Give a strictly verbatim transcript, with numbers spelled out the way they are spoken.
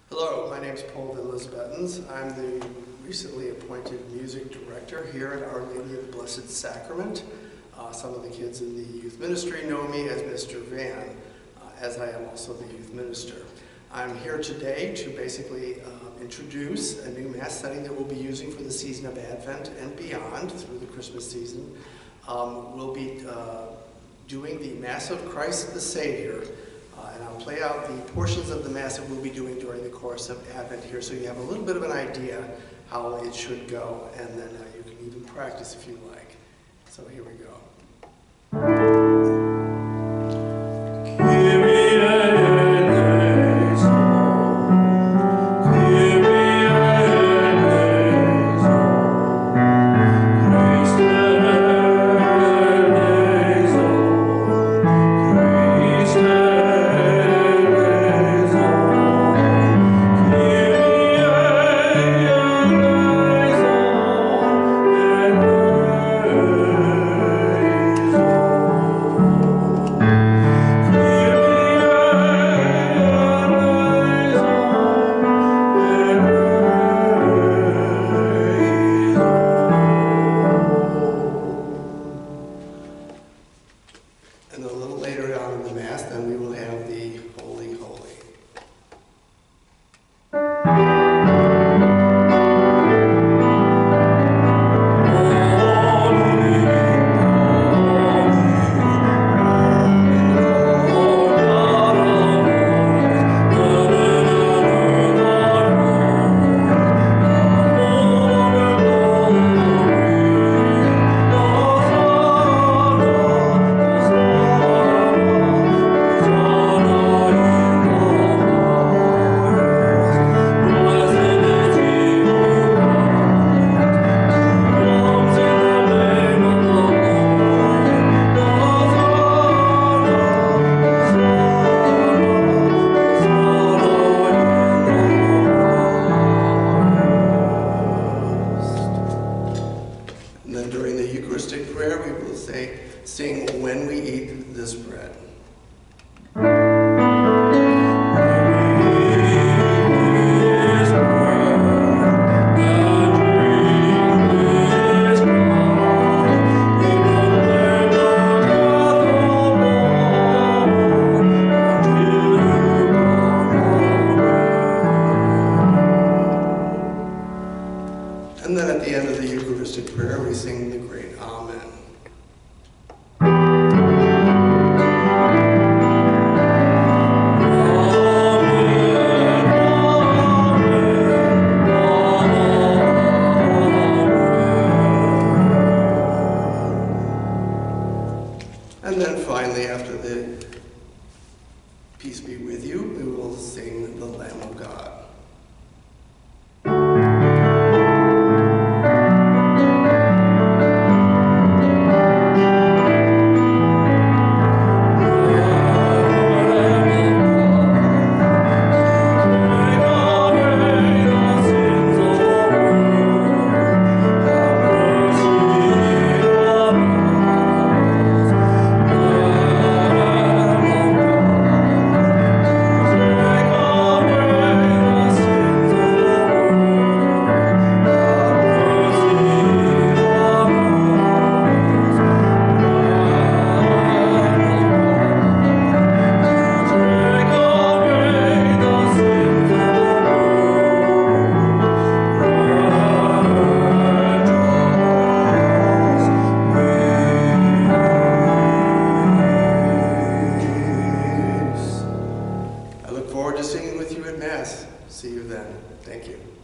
Hello, my name is Paul Elizabethens. I'm the recently appointed music director here at Our Lady of the Blessed Sacrament. Uh, some of the kids in the youth ministry know me as Mister Van, uh, as I am also the youth minister. I'm here today to basically uh, introduce a new Mass setting that we'll be using for the season of Advent and beyond through the Christmas season. Um, we'll be uh, doing the Mass of Christ the Savior. Uh, and I'll play out the portions of the Mass that we'll be doing during the course of Advent here, so you have a little bit of an idea how it should go, and then uh, you can even practice if you like. So here we go. And a little later on in the Mass, then we will have the Holy, Holy. And then during the Eucharistic prayer, we will say, sing "When We Eat This Bread." And then at the end of the Eucharistic prayer, we sing the great Amen. And then finally, after the Peace Be With You, we will sing the Lamb of God. I look forward to singing with you at Mass. See you then. Thank you.